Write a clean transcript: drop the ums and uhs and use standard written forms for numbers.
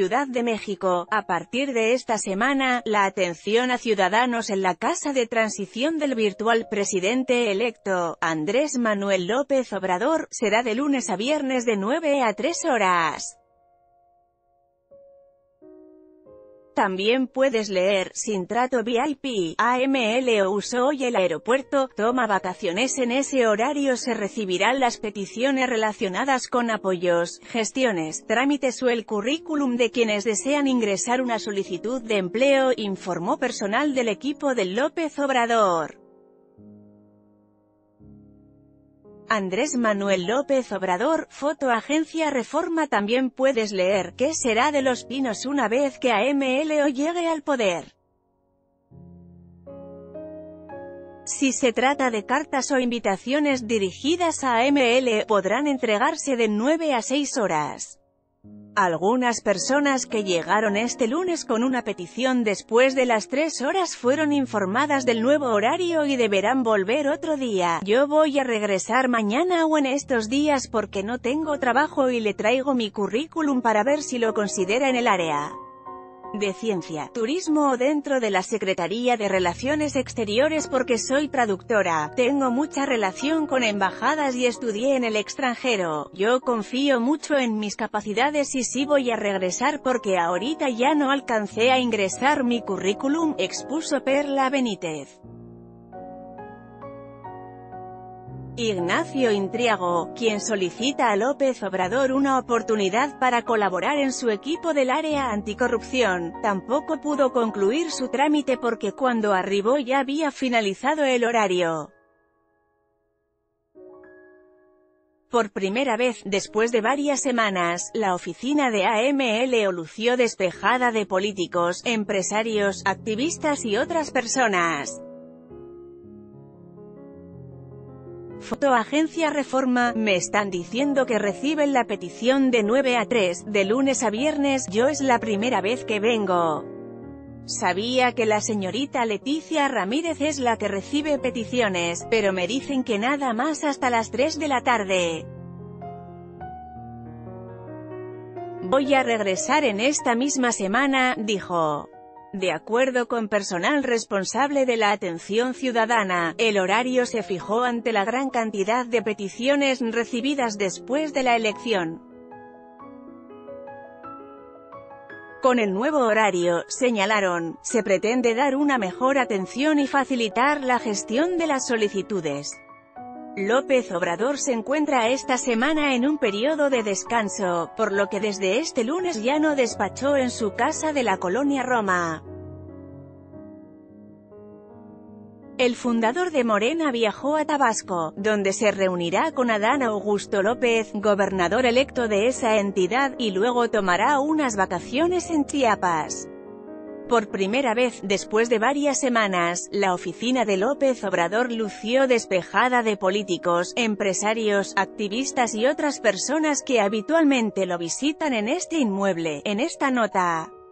Ciudad de México. A partir de esta semana, la atención a ciudadanos en la Casa de Transición del virtual presidente electo, Andrés Manuel López Obrador, será de lunes a viernes de 9 a 3 horas. También puedes leer, sin trato VIP, AML usó hoy el aeropuerto, toma vacaciones. En ese horario se recibirán las peticiones relacionadas con apoyos, gestiones, trámites o el currículum de quienes desean ingresar una solicitud de empleo, informó personal del equipo de López Obrador. Andrés Manuel López Obrador, foto Agencia Reforma. También puedes leer, ¿qué será de Los Pinos una vez que AMLO llegue al poder? Si se trata de cartas o invitaciones dirigidas a AMLO, podrán entregarse de 9 a 6 horas. Algunas personas que llegaron este lunes con una petición después de las 3 horas fueron informadas del nuevo horario y deberán volver otro día. Yo voy a regresar mañana o en estos días porque no tengo trabajo y le traigo mi currículum para ver si lo considera en el área de Ciencia, Turismo o dentro de la Secretaría de Relaciones Exteriores porque soy traductora, tengo mucha relación con embajadas y estudié en el extranjero. Yo confío mucho en mis capacidades y sí voy a regresar porque ahorita ya no alcancé a ingresar mi currículum, expuso Perla Benítez. Ignacio Intriago, quien solicita a López Obrador una oportunidad para colaborar en su equipo del área anticorrupción, tampoco pudo concluir su trámite porque cuando arribó ya había finalizado el horario. Por primera vez, después de varias semanas, la oficina de AMLO lució despejada de políticos, empresarios, activistas y otras personas. Foto Agencia Reforma, me están diciendo que reciben la petición de 9 a 3, de lunes a viernes, yo es la primera vez que vengo. Sabía que la señorita Leticia Ramírez es la que recibe peticiones, pero me dicen que nada más hasta las 3 de la tarde. Voy a regresar en esta misma semana, dijo. De acuerdo con personal responsable de la atención ciudadana, el horario se fijó ante la gran cantidad de peticiones recibidas después de la elección. Con el nuevo horario, señalaron, se pretende dar una mejor atención y facilitar la gestión de las solicitudes. López Obrador se encuentra esta semana en un periodo de descanso, por lo que desde este lunes ya no despachó en su casa de la colonia Roma. El fundador de Morena viajó a Tabasco, donde se reunirá con Adán Augusto López, gobernador electo de esa entidad, y luego tomará unas vacaciones en Chiapas. Por primera vez, después de varias semanas, la oficina de López Obrador lució despejada de políticos, empresarios, activistas y otras personas que habitualmente lo visitan en este inmueble. En esta nota.